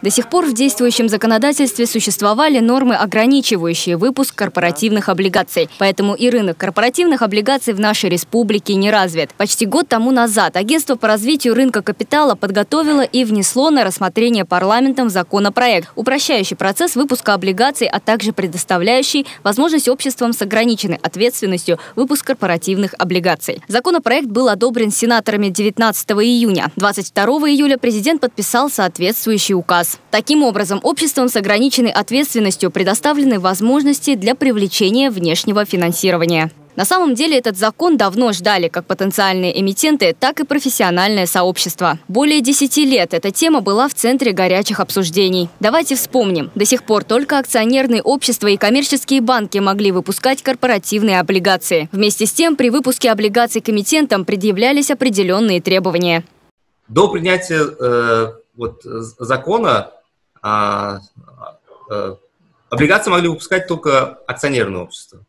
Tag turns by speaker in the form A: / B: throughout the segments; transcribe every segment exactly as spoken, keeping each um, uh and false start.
A: До сих пор в действующем законодательстве существовали нормы, ограничивающие выпуск корпоративных облигаций. Поэтому и рынок корпоративных облигаций в нашей республике не развит. Почти год тому назад Агентство по развитию рынка капитала подготовило и внесло на рассмотрение парламентом законопроект, упрощающий процесс выпуска облигаций, а также предоставляющий возможность обществам с ограниченной ответственностью выпуск корпоративных облигаций. Законопроект был одобрен сенаторами девятнадцатого июня. двадцать второго июля президент подписал соответствующий указ. Таким образом, обществам с ограниченной ответственностью предоставлены возможности для привлечения внешнего финансирования. На самом деле этот закон давно ждали как потенциальные эмитенты, так и профессиональное сообщество. Более десяти лет эта тема была в центре горячих обсуждений. Давайте вспомним. До сих пор только акционерные общества и коммерческие банки могли выпускать корпоративные облигации. Вместе с тем, при выпуске облигаций к эмитентам предъявлялись определенные требования.
B: До принятия э, вот, закона э, э, облигации могли выпускать только акционерные общества.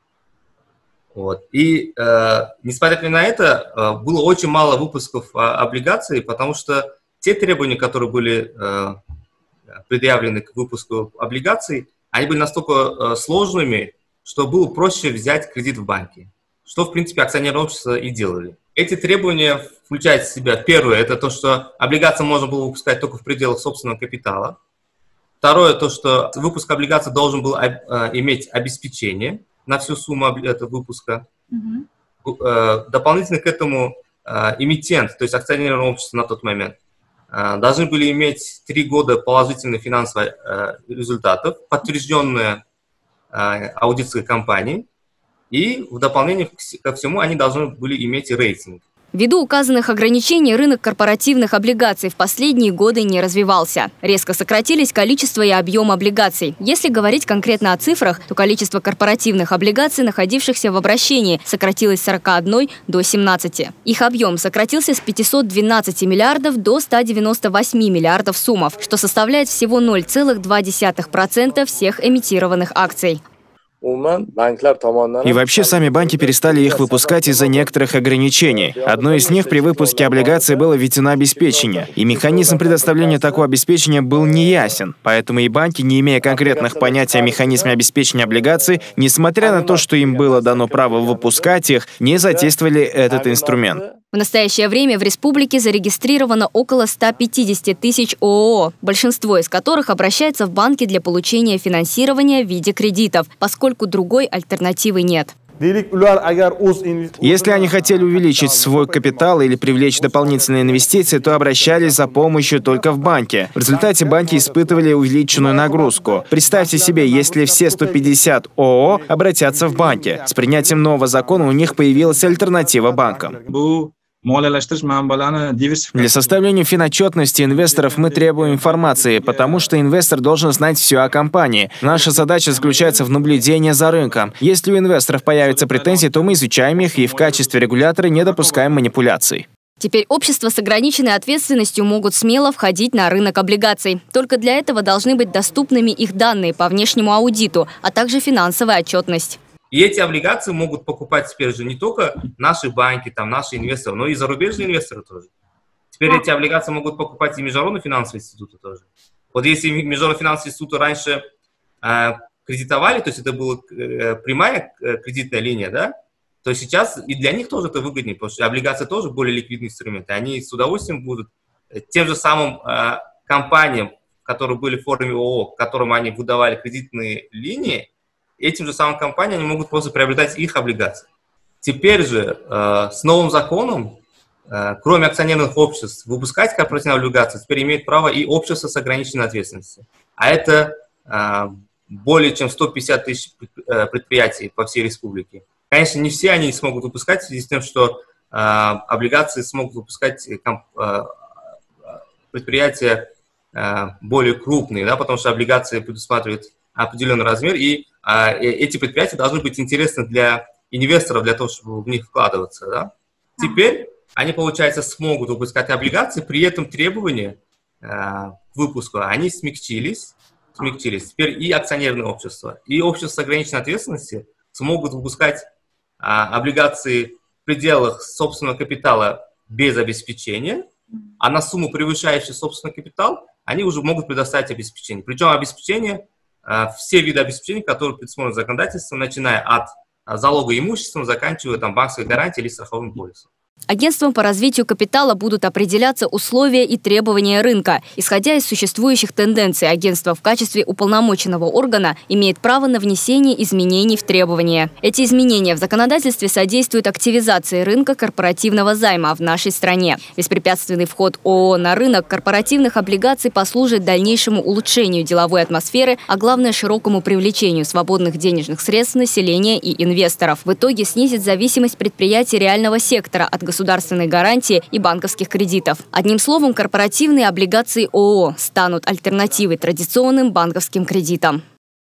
B: Вот. И э, несмотря на это, э, было очень мало выпусков э, облигаций, потому что те требования, которые были э, предъявлены к выпуску облигаций, они были настолько э, сложными, что было проще взять кредит в банке, что, в принципе, акционерные общества и делали. Эти требования включают в себя, первое, это то, что облигации можно было выпускать только в пределах собственного капитала. Второе, то, что выпуск облигаций должен был э, иметь обеспечение на всю сумму этого выпуска. Mm-hmm. Дополнительно к этому эмитент, то есть акционерное общество на тот момент, должны были иметь три года положительных финансовых результатов, подтвержденные аудиторской компанией, и в дополнение ко всему они должны были иметь рейтинг.
A: Ввиду указанных ограничений рынок корпоративных облигаций в последние годы не развивался. Резко сократились количество и объем облигаций. Если говорить конкретно о цифрах, то количество корпоративных облигаций, находившихся в обращении, сократилось с сорока одной до семнадцати. Их объем сократился с пятисот двенадцати миллиардов до ста девяноста восьми миллиардов суммов, что составляет всего ноль целых две десятых процента всех эмитированных акций.
C: И вообще сами банки перестали их выпускать из-за некоторых ограничений. Одно из них при выпуске облигаций было введено обеспечение. И механизм предоставления такого обеспечения был неясен. Поэтому и банки, не имея конкретных понятий о механизме обеспечения облигаций, несмотря на то, что им было дано право выпускать их, не задействовали этот инструмент.
A: В настоящее время в республике зарегистрировано около ста пятидесяти тысяч ООО, большинство из которых обращается в банки для получения финансирования в виде кредитов, поскольку другой альтернативы нет.
C: Если они хотели увеличить свой капитал или привлечь дополнительные инвестиции, то обращались за помощью только в банки. В результате банки испытывали увеличенную нагрузку. Представьте себе, если все сто пятьдесят ООО обратятся в банки. С принятием нового закона у них появилась альтернатива банкам. Для составления финотчетности инвесторов мы требуем информации, потому что инвестор должен знать все о компании. Наша задача заключается в наблюдении за рынком. Если у инвесторов появятся претензии, то мы изучаем их и в качестве регулятора не допускаем манипуляций.
A: Теперь общества с ограниченной ответственностью могут смело входить на рынок облигаций. Только для этого должны быть доступными их данные по внешнему аудиту, а также финансовая отчетность.
B: И эти облигации могут покупать теперь же не только наши банки, там, наши инвесторы, но и зарубежные инвесторы тоже. Теперь эти облигации могут покупать и международные финансовые институты тоже. Вот если международные финансовые институты раньше э, кредитовали, то есть это была э, прямая э, кредитная линия, да, то сейчас и для них тоже это выгоднее, потому что облигации тоже более ликвидные инструменты. Они с удовольствием будут тем же самым э, компаниям, которые были в форме ООО, которым они выдавали кредитные линии, этим же самым компаниям они могут просто приобретать их облигации. Теперь же э, с новым законом, э, кроме акционерных обществ, выпускать корпоративные облигации теперь имеет право и общество с ограниченной ответственностью. А это э, более чем сто пятьдесят тысяч предприятий по всей республике. Конечно, не все они смогут выпускать в связи с тем, что э, облигации смогут выпускать комп, э, предприятия э, более крупные, да, потому что облигации предусматривают определенный размер, и а, эти предприятия должны быть интересны для инвесторов, для того, чтобы в них вкладываться. Да? Теперь они, получается, смогут выпускать облигации, при этом требования а, к выпуску, они смягчились, смягчились. Теперь и акционерные общества, и общества с ограниченной ответственностью смогут выпускать а, облигации в пределах собственного капитала без обеспечения, а на сумму, превышающую собственный капитал, они уже могут предоставить обеспечение. Причем обеспечение, все виды обеспечений, которые предусмотрены законодательством, начиная от залога имуществом, заканчивая там банковской гарантией или страховым полисом.
A: Агентством по развитию капитала будут определяться условия и требования рынка. Исходя из существующих тенденций, агентство в качестве уполномоченного органа имеет право на внесение изменений в требования. Эти изменения в законодательстве содействуют активизации рынка корпоративного займа в нашей стране. Беспрепятственный вход ООО на рынок корпоративных облигаций послужит дальнейшему улучшению деловой атмосферы, а главное – широкому привлечению свободных денежных средств населения и инвесторов. В итоге снизит зависимость предприятий реального сектора от государственной гарантии и банковских кредитов. Одним словом, корпоративные облигации ООО станут альтернативой традиционным банковским кредитам.